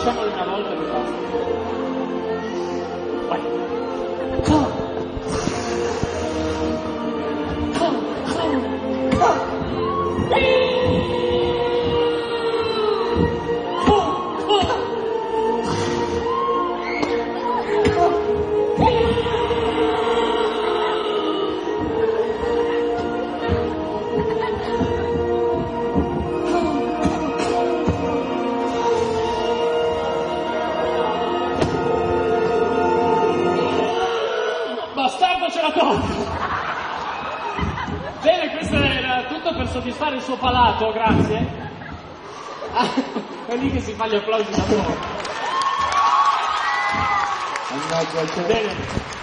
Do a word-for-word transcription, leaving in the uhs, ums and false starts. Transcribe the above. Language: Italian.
Facciamolo una volta e basta. Vai. Bastardo, ce l'ha tolto! Bene, questo era tutto per soddisfare il suo palato, grazie. Ah, è lì che si fa gli applausi da fuori. Bene.